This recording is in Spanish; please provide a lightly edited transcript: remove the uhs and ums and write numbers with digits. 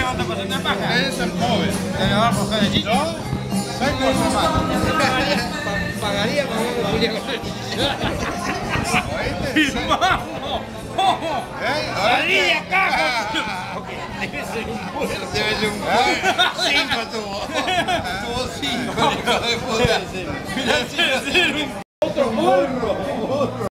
no te pasa una paja. Es el joven. Te lo vamos a coger de chico. ¿No? Soy cosa mala. Pagaría para ver con Julia con ¿Oíste? ¡Firmamos! ¡Pagaría, caja! Debe ser un puerco. Debe ser un puerco. 5 tuvo. Tuvo 5, hijo de puta. Debe ser un... Otro morro.